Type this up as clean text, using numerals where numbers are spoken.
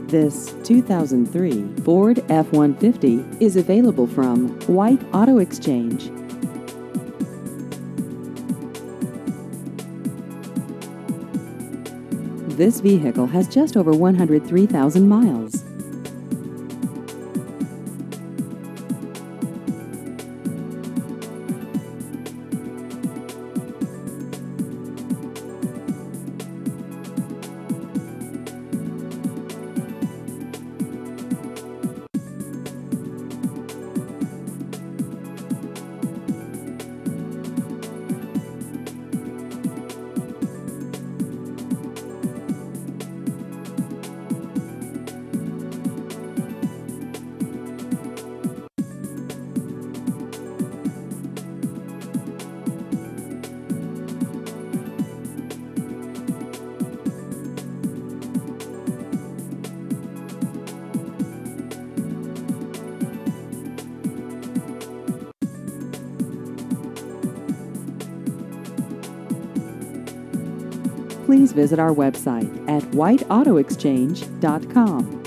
This 2003 Ford F-150 is available from White Auto Exchange. This vehicle has just over 103,000 miles. Please visit our website at whiteautoexchange.com.